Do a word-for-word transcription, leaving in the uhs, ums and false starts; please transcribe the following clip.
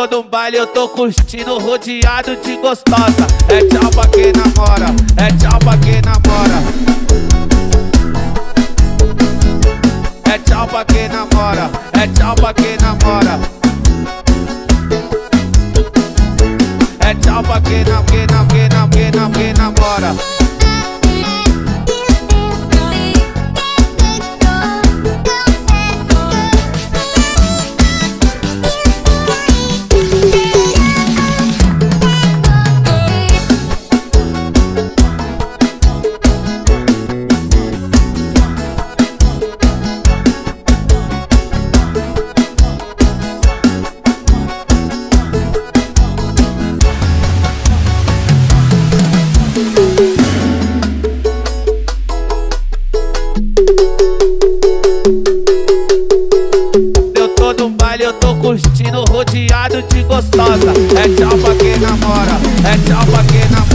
tô num baile, eu tô curtindo, rodeado de gostosa. É tchau pra quem namora, é tchau pra quem namora. É tchau pra quem namora, é tchau pra quem namora. É tchau pra quem não, quem não, quem não, quem não, quem namora. Eu tô curtindo, rodeado de gostosa. É tchau pra quem namora, é tchau pra quem namora.